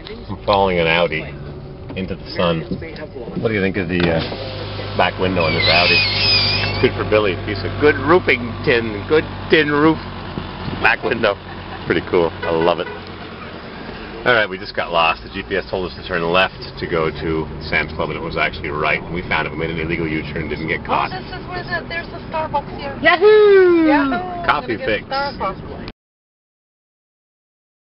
I'm following an Audi into the sun. What do you think of the back window on this Audi? It's good for Billy. Piece of good roofing tin. Good tin roof. Back window. Pretty cool. I love it. Alright, we just got lost. The GPS told us to turn left to go to Sam's Club, and it was actually right. We found it. We made an illegal U-turn and didn't get caught. Oh, this is where there's a Starbucks here. Yahoo! Yahoo! Coffee fix. Starbucks.